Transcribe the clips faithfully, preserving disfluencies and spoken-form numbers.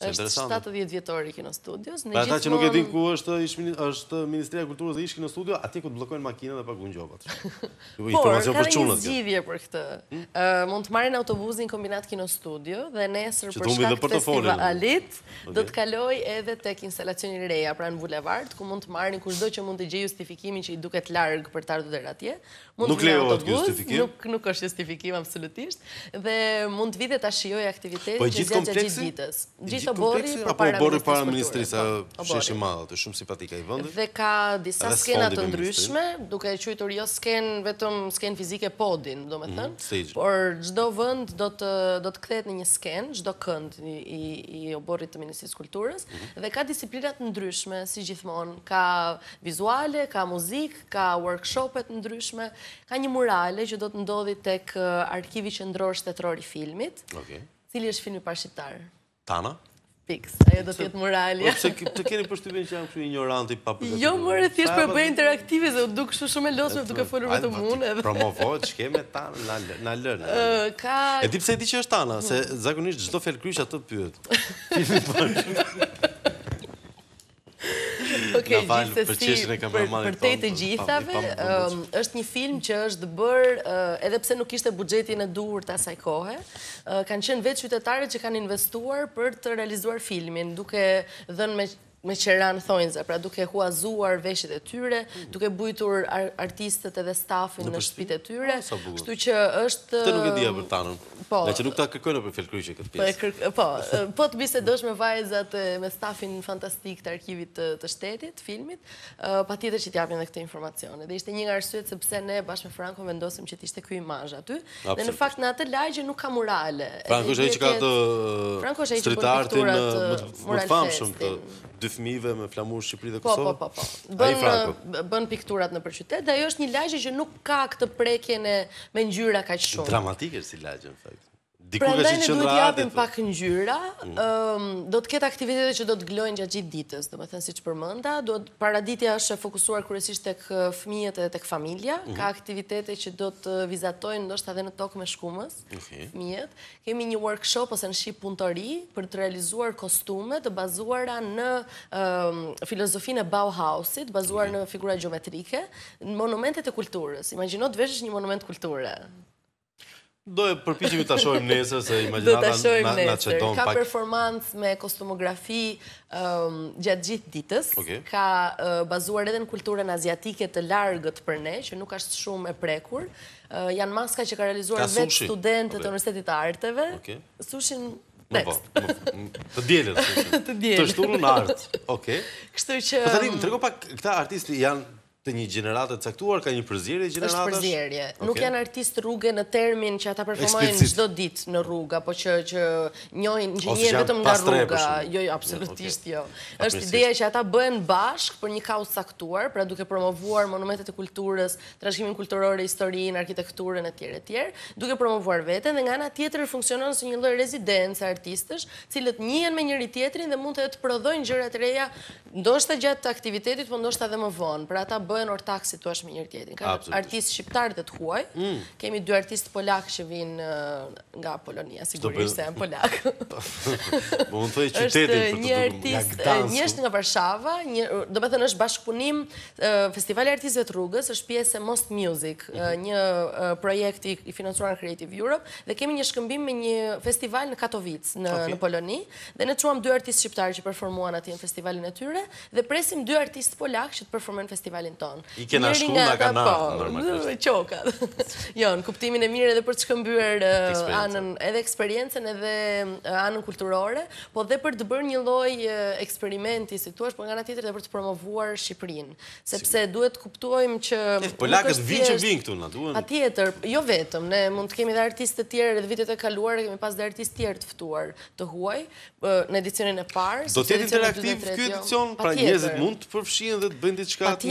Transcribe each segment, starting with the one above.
Është shtatëdhjetë vjetori Kino Studios. Pra ata që nuk e din ku është është Ministria e Kulturës dhe ish Kino Studio, atje ku të bllokojnë makinat dhe paguajnë gjobat. Por, ka një zgjidhje për këtë. Mund të marrin autobusin kombinat Kino Studio dhe nesër për shkak të festivalit do të kaloj edhe tek instalacioni i reja pranë bulevard, ku mund të marrin kushdo që mund të gjejë justifikimin që i duket larg për të ardhur deri atje. Nuk lejohet justifikim. Nuk nuk është justifikim absolutisht dhe mund të vitet ta shijojë aktivitetin që gjatë gjithë ditës. Gjithë oborri apo oborri para ministrisë, shesh i madh, është shumë simpatika i vendit. Dhe ka disa skena të ndryshme, duke quajtur jo sken vetëm sken fizike podin, domethënë, por çdo vend do të do të kthehet në një sken, çdo kënd i i oborrit të Ministrisë Kulturës dhe ka disiplina të ndryshme, si gjithmonë, ka vizuale, ka muzikë, ka workshope të ndryshme, ka një murale që do të ndodhi tek Arkivi Qendror Shtetëror i Filmit. Okej. Cili është filmi parashqiptar? Tana? Fix, ajo do të jetë muralja. Pse të keni përshtypjen që jam kështu ignorant i papërgatitur? Jo, more thjesht për bëj interaktive, se u duk kështu shumë e lodhshme duke folur vetëm unë edhe. Promovohet shkeme Tana, na na lën. Ka E di pse e di që është Tana, se zakonisht çdo fjalë kryq atë pyet. Filmi parë. Okej, gjithsesi, për te të gjithave, është një film që është bërë, edhe pse nuk ishte buxhetin e duhur të asaj kohe, kanë qenë vetë qytetarët që kanë investuar për të realizuar filmin, duke dhënë me me qeran thonjza, pra duke huazuar veshjet e tyre, duke bujtur artistët edhe stafin në shtëpitë e tyre, kështu që është... Të nuk e dija për Tanën, nga që nuk ta kërkojnë për fjalkryqe këtë pjesë. Po, po të bisedosh me vajzat, me stafin fantastik të arkivit të shtetit, filmit, pa tjetër që t'japin dhe këtë informacione. Dhe ishte një nga arsyet sepse ne bashkë me Franko vendosim që t'ishte ky imazh aty, dhe në fakt në atë lagje nuk ka murale. Franko është ai që ka të street artin më të famshëm të dy fëmijëve me flamur Shqipëri dhe Kosovë? Po, po, po. Bën, bën pikturat në përqytet, dhe ajo është një lagje që nuk ka këtë prekjen e me ngjyra kaq shumë. Dramatike është si lagje, në fakt. Prandaj ne duhet japim pak ngjyra, do të ketë aktivitete që do të glojnë gjatë gjithë ditës, domethënë siç përmenda, do paraditja është fokusuar kryesisht tek fëmijët edhe tek familja, ka aktivitete që do të vizatojnë ndoshta edhe në tokë me shkumës, fëmijët. Kemi një workshop ose në shqip punëtori për të realizuar kostume të bazuara në filozofinë e Bauhausit, bazuar në figura gjeometrike, në monumentet e kulturës. Imagjino të veshësh një monument kulture. Do e përpiqemi ta shohim nesër, se imagjinata na çeton pak. Ka performancë me kostumografi gjatë gjithë ditës. Ka bazuar edhe në kulturën aziatike të largët për ne, që nuk është shumë e prekur. Janë maska që ka realizuar vetë studentët e Universitetit të Arteve. Sushin next. Të dielët. Të dielët. Të shturur në art. Okej. Kështu që... Po tani, më trego pak, këta artistë janë të një gjeneratë të caktuar, ka një përzierje gjeneratash? Është përzierje. Nuk janë artistë rrugë në termin që ata performojnë çdo ditë në rrugë, apo që që njohin që njihen vetëm nga rruga. Jo, jo, absolutisht jo. Është ideja që ata bëhen bashkë për një kauzë caktuar, pra duke promovuar monumentet e kulturës, trashëgimin kulturor, historinë, arkitekturën etj etj, duke promovuar veten, dhe nga ana tjetër funksionon si një lloj rezidencë artistësh, cilët njihen me njëri tjetrin dhe mund të prodhojnë gjëra të reja, ndoshta gjatë aktivitetit, po ndoshta edhe më vonë. Pra ata bëhen ortak si thua me njëri tjetrin. Ka artistë shqiptar dhe të huaj. Kemi dy artistë polak që vinë nga Polonia, sigurisht se janë polak. Po mund të thoj qytetin për të një artist, një është nga Varshava, do të thënë është bashkëpunim Festivali i Artistëve të Rrugës, është pjesë e Most Music, një projekt i financuar nga Creative Europe, dhe kemi një shkëmbim me një festival në Katowice në Poloni, dhe ne çuam dy artistë shqiptar që performuan atje në festivalin e tyre, dhe presim dy artistë polak që të performojnë festivalin ton. I kena shku nga ka normalisht. Qoka. Jo, në kuptimin e mirë edhe për të shkëmbyer anën edhe eksperiencën edhe anën kulturore, po dhe për të bërë një lloj eksperimenti, si thua, por nga ana tjetër edhe për të promovuar Shqipërinë, sepse duhet të kuptojmë që polakët vinë që vinë këtu na duhen. Patjetër, jo vetëm, ne mund të kemi edhe artistë të tjerë, edhe vitet e kaluara kemi pas dhe artistë tjerë të ftuar të huaj në edicionin e parë. Do të jetë interaktiv ky edicion, pra njerëzit mund të përfshihen dhe të bëjnë diçka të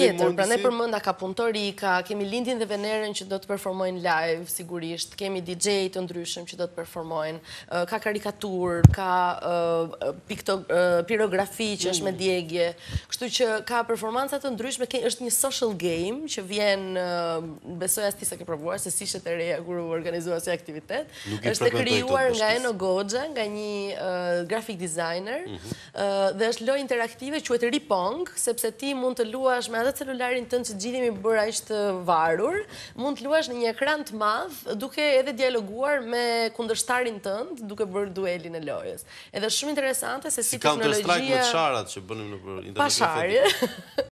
Prandaj përmenda ka punëtori, ka kemi lindjen dhe Venerën që do të performojnë live, sigurisht, kemi D J të ndryshëm që do të performojnë, ka karikatur, ka pirografi që është me djegje, kështu që ka performancat të ndryshme, është një social game që vjen, besoj as ti sa ke provuar, se si ishte e reja kur u organizua si aktivitet, është e krijuar nga Eno Goxha, nga një graphic designer, dhe është lojë interaktive, quhet Ripong, sepse ti mund të luash me atë celularin tënd që gjithimi bërë aq të varur, mund të luash në një ekran të madh, duke edhe dialoguar me kundërshtarin tënd, duke bërë duelin e lojës. Edhe shumë interesante se si teknologjia... Si Counter Strike me çarat që bënim nëpër internet. Pa sharje.